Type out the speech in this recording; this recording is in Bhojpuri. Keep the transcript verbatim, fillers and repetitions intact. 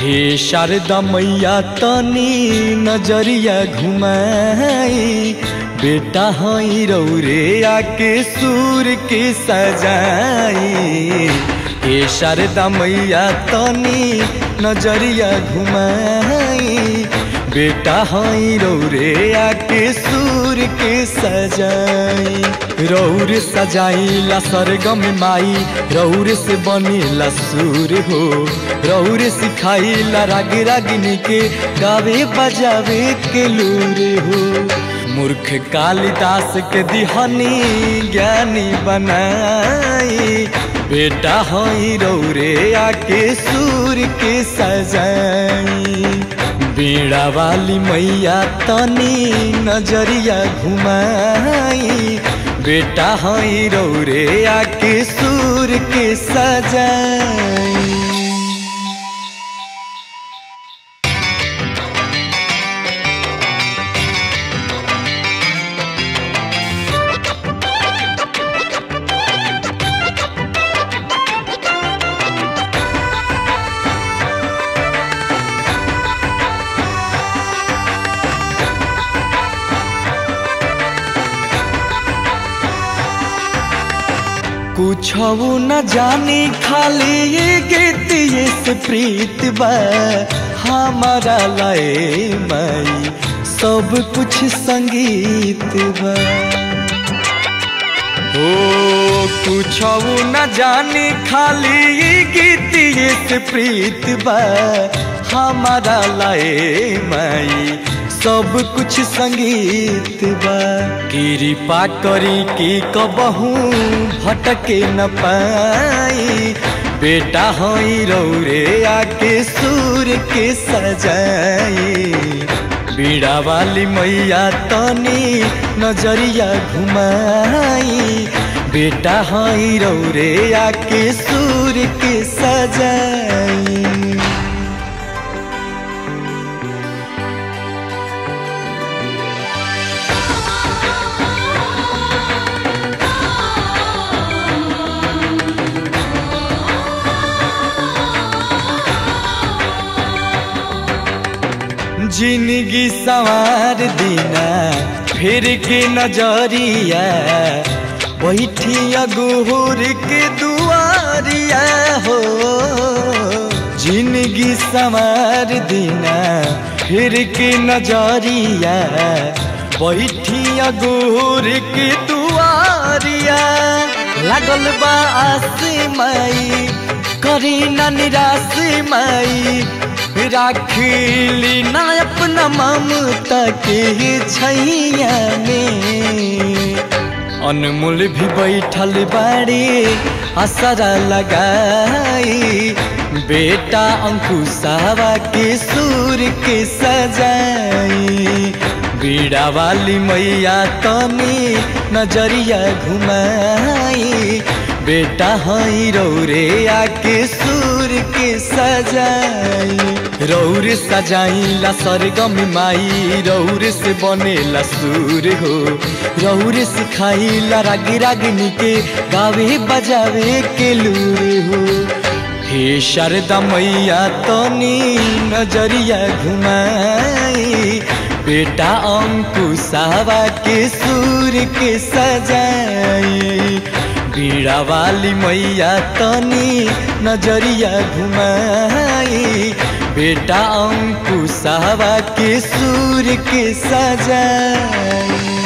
हे शारदा मैया तनी नजरिया घुमाई, बेटा हई रौरे आके सूर के सजाई। हे शारदा मैया तनी नजरिया घुमाई, बेटा हई रौरे आके सूर के सजाई। रौर सजाइला सरगम माई, रौर से बनीला सूर हो। रौर सिखाइला राग रागिनी के गावे बजावे के लूर हो। मूर्ख कालिदास के दिहनी ज्ञानी बनाई, बेटा हई रौरे आके सूर के सजाई। बीड़ा वाली मैया तनी नजरिया घुमाई, बेटा हई रौरे आके सूर के सजाई। कुछ न जानी खाली ये गीत ये से प्रीत बा हमारा लाए माई, सब कुछ संगीत बा। ओ कुछ न जानी खाली ये गीत ये से प्रीत बा हमारा लाए माई, सब कुछ संगीत बा। कृपा करी कि कबहू भटके न पाई, बेटा हई रौरे आके सूर के सजाई। बीड़ा वाली मैया तनी नजरिया घुमाई, बेटा हई रौरे आके सूर के सजाई। जिंदगी सवार दीना फिर के नजरिया, बैठी अगोहर के दुआरिया हो। जिंदगी सवार दीना फिर के नजरिया, बैठी अगोहर के दुआरिया। लागल बा आस माई, करी ना निराश माई, राखिली ना अपना ममता के छैया में। अनमोल भी बैठल बाड़ी असरा लगाई, बेटा अंकुशावा के सूर के सजाई। बीड़ा वाली मैया तनी नजरिया घुमाई, बेटा हई रौरे आके सूर के सजाई। रौर सजाइला सरगम माई, रौर से बनेला सूर हो। रौर सिखाइला राग रागिनी के गावे बजावे के लूर हो। हे शारदा मैया तनी नजरिया घुमाई, बेटा अंकुशावा के सूर के सजाई। बीड़ा वाली मैया तनी नजरिया घुमाई, बेटा अंकुशावा के सूर के सजाई।